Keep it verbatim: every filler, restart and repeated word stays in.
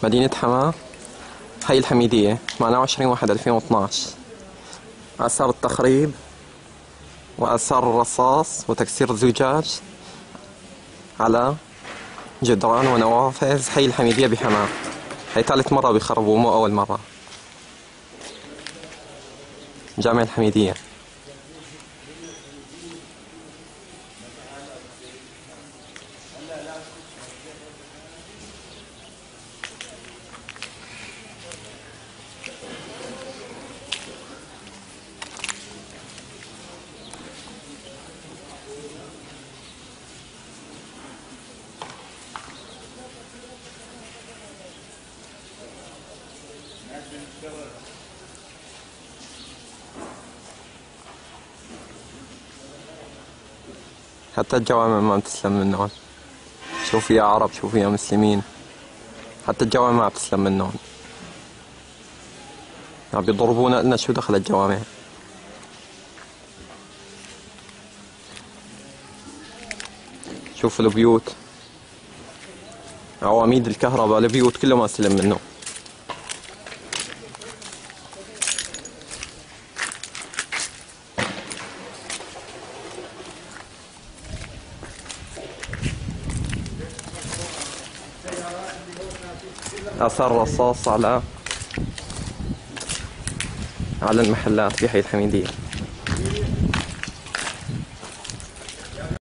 مدينة حماة، حي الحميدية، ثمانية وعشرين واحد ألفين واثناشر. آثار التخريب وآثار الرصاص وتكسير الزجاج على جدران ونوافذ حي الحميدية بحماة. هي ثالث مرة بيخربوا مو أول مرة. جامع الحميدية. حتى الجوامع ما بتسلم منهم. شوف يا عرب، شوف يا مسلمين، حتى الجوامع ما بتسلم منهم. عم بيضربونا، قلنا شو دخل الجوامع. شوفوا البيوت، عواميد الكهرباء، البيوت كله ما سلم منه. آثار رصاص على على المحلات في حي الحميدية.